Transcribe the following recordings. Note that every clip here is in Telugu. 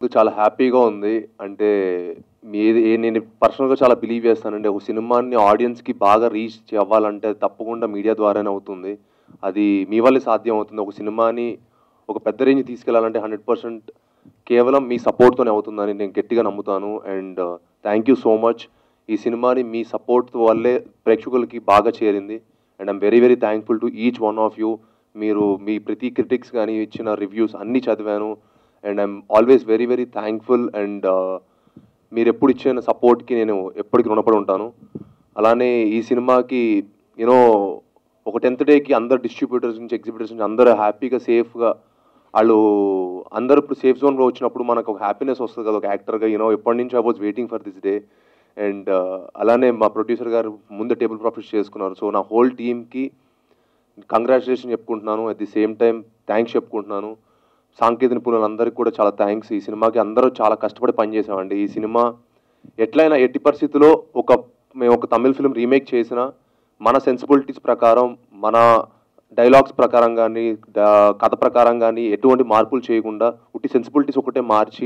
చాలా హ్యాపీగా ఉంది. అంటే నేను పర్సనల్‌గా చాలా బిలీవ్ చేస్తానండి. ఒక సినిమాని ఆడియన్స్‌కి బాగా రీచ్ అవ్వాలంటే తప్పకుండా మీడియా ద్వారానే అవుతుంది. అది మీ వల్లే సాధ్యం అవుతుంది. ఒక సినిమాని ఒక పెద్ద రేంజ్‌కి తీసుకెళ్లాలంటే 100% కేవలం మీ సపోర్ట్‌తోనే అవుతుందని నేను గట్టిగా నమ్ముతాను. And thank you so much. ఈ సినిమాని మీ సపోర్ట్ వల్లే ప్రేక్షకులకి బాగా చేరింది. And I'm very very thankful to each one of you. మీరు మీ ప్రతి క్రిటిక్స్ గాని ఇచ్చిన రివ్యూస్ అన్నీ చదివాను. And I'm always very very thankful. And మీరెప్పుడు ఇచ్చిన సపోర్ట్‌కి నేను ఎప్పటికి రుణపడి ఉంటాను. అలానే ఈ సినిమాకి యూనో ఒక 10th డేకి అందరు డిస్ట్రిబ్యూటర్స్ నుంచి, ఎగ్జిబిటర్స్ నుంచి అందరూ హ్యాపీగా సేఫ్‌గా ఆళ్ళు అందరూ ఇప్పుడు సేఫ్ జోన్‌లో వచ్చినప్పుడు మనకు ఒక హ్యాపీనెస్ వస్తది కదా! ఒక యాక్టర్‌గా ఎప్పటినుంచో I was waiting for this day. And అలానే మా ప్రొడ్యూసర్ గారు ముందే టేబుల్ ప్రాఫిట్స్ చేసుకున్నారు. సో, నా హోల్ టీమ్‌కి కంగ్రాచ్యులేషన్ చెప్పుకుంటున్నాను. At the same time thanks చెప్పుకుంటున్నాను. సాంకేతిక నిపుణులందరికీ కూడా చాలా థాంక్స్. ఈ సినిమాకి అందరూ చాలా కష్టపడి పనిచేసామండి. ఈ సినిమా ఎట్లైనా ఎట్టి పరిస్థితిలో మేము ఒక తమిళ్ ఫిల్మ్ రీమేక్ చేసినా, మన సెన్సిబిలిటీస్ ప్రకారం, మన డైలాగ్స్ ప్రకారం గానీ, కథ ప్రకారం గానీ ఎటువంటి మార్పులు చేయకుండా ఉట్టి సెన్సిబిలిటీస్ ఒకటే మార్చి,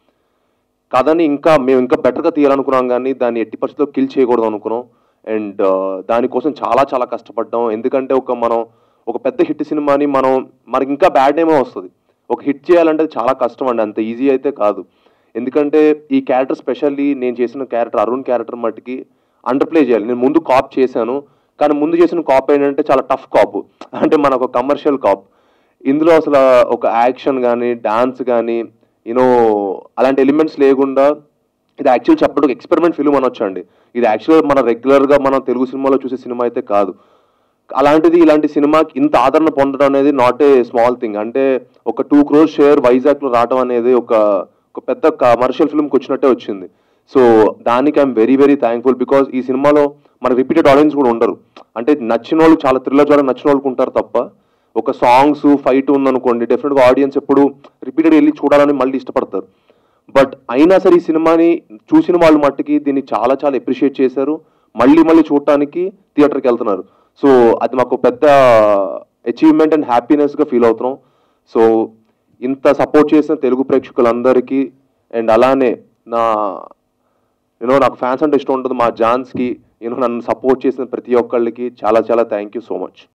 కథని మేము ఇంకా బెటర్‌గా తీయాలనుకున్నాం గానీ, దాన్ని ఎట్టి పరిస్థితిలో కిల్ చేయకూడదు అనుకున్నాం. అండ్ దానికోసం చాలా చాలా కష్టపడ్డాం. ఎందుకంటే మనం ఒక పెద్ద హిట్ సినిమాని మనకి ఇంకా బ్యాడ్ నేమే వస్తది. ఒక హిట్ చేయాలంటే చాలా కష్టం అండి. అంత ఈజీ అయితే కాదు. ఎందుకంటే ఈ క్యారెక్టర్ స్పెషల్లీ నేను చేసిన క్యారెక్టర్ అరుణ్ క్యారెక్టర్ మట్టికి అండర్ ప్లే చేయాలి. నేను ముందు కాప్ చేశాను. కానీ ముందు చేసిన కాప్ ఏంటంటే చాలా టఫ్ కాపు. అంటే మనొక కమర్షియల్ కాప్. ఇందులో అసల ఒక యాక్షన్ గానీ, డాన్స్ గానీ, యూనో అలాంటి ఎలిమెంట్స్ లేకుండా ఇది యాక్చువల్ చెప్పడానికి ఎక్స్‌పెరిమెంట్ ఫిల్మ్ అనొచ్చండి. ఇది యాక్చువల్‌గా మన రెగ్యులర్‌గా మనం తెలుగు సినిమాలో చూసే సినిమా అయితే కాదు. అలాంటిది ఇలాంటి సినిమాకి ఇంత ఆదరణ పొందడం అనేది నాట్ ఏ స్మాల్ థింగ్. అంటే ఒక 2 క్రోర్స్ షేర్ వైజాగ్‌లో రావడం అనేది ఒక పెద్ద కమర్షియల్ ఫిల్మ్‌కి వచ్చినట్టే వచ్చింది. సో, దానికి I'm very very thankful. Because ఈ సినిమాలో మన రిపీటెడ్ ఆడియన్స్ కూడా ఉండరు. అంటే నచ్చినోళ్ళు చాలా థ్రిల్లర్ జోనర్ నచ్చినోళ్ళకి ఉంటారు తప్ప, ఒక సాంగ్స్, ఫైట్ ఉందనుకోండి డెఫినెట్‌గా ఆడియన్స్ ఎప్పుడు రిపీటెడ్‌గా ఎళ్లి చూడాలని మళ్ళీ ఇష్టపడతారు. బట్ అయినా సరే ఈ సినిమాని చూసిన వాళ్ళు మట్టుకి దీన్ని చాలా చాలా అప్రిషియేట్ చేశారు. మళ్ళీ మళ్ళీ చూడటానికి థియేటర్‌కెళ్తున్నారు. సో, అది మాకు పెద్ద అచీవ్‌మెంట్ అండ్ హ్యాపీనెస్‌గా ఫీల్ అవుతున్నాం. సో, ఇంత సపోర్ట్ చేసిన తెలుగు ప్రేక్షకులందరికీ అండ్ అలానే నా నాకు ఫ్యాన్స్ అంటే ఇష్టం ఉంటది. మా జాన్స్‌కి నన్ను సపోర్ట్ చేసిన ప్రతి ఒక్కళ్ళకి చాలా చాలా థాంక్ యూ సో మచ్.